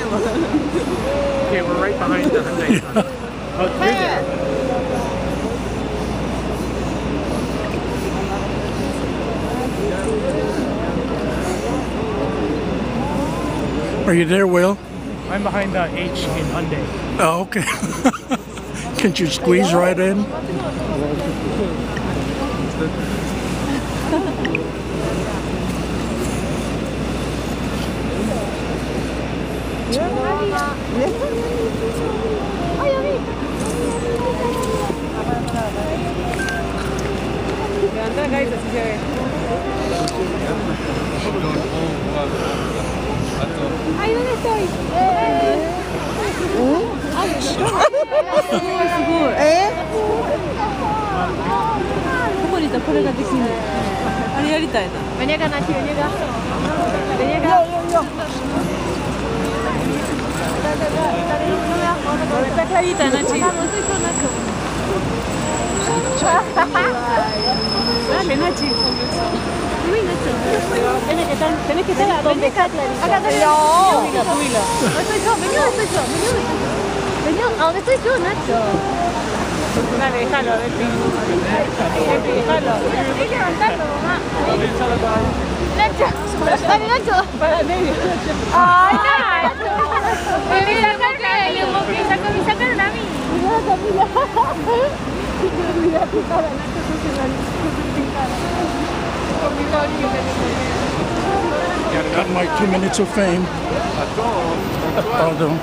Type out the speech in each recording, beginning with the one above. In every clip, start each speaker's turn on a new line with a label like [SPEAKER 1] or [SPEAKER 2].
[SPEAKER 1] Okay, we're right behind the Hyundai. Oh, you're there.
[SPEAKER 2] Are you there, Will?
[SPEAKER 1] I'm behind the H in Hyundai.
[SPEAKER 2] Oh, okay. Can't you squeeze right in?
[SPEAKER 3] Ay, ¿dónde estoy? Ay,すごい。ここにいたらこれができる。あれやりたいな。Venía ganar, venía. Venía. Está clarita, Nachi. Dale, Nachi. Tenés que estar donde está clarita. Acá está la hilo. ¿Dónde estoy yo? Vení, ¿dónde estoy yo? Vení, ¿a dónde estoy yo, Nacho? Dale, déjalo, déjalo. Hay que levantarlo, mamá. Nacho, dale, Nacho. Para el medio. Ay, Nacho. Me sacaron a mí. Mira, Camila. Mira tu cara, Nacho, tu cara.
[SPEAKER 2] Got my 2 minutes of fame. Pardon.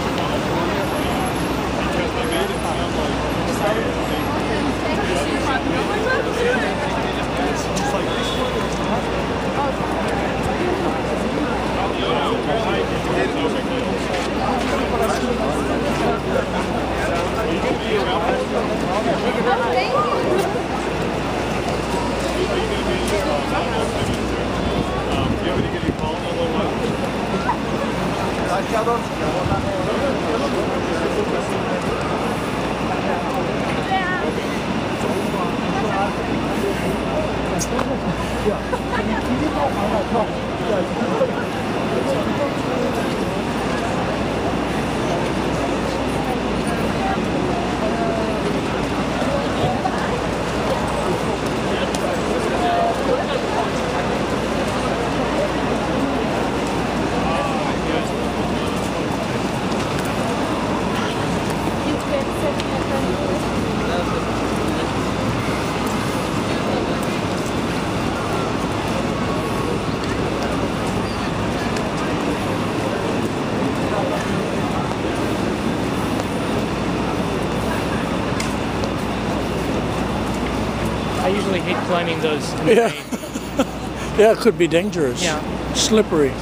[SPEAKER 1] I usually hate climbing those.
[SPEAKER 2] Yeah. Yeah, it could be dangerous.
[SPEAKER 1] Yeah.
[SPEAKER 2] Slippery.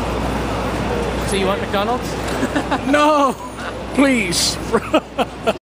[SPEAKER 1] So you want McDonald's?
[SPEAKER 2] No, please.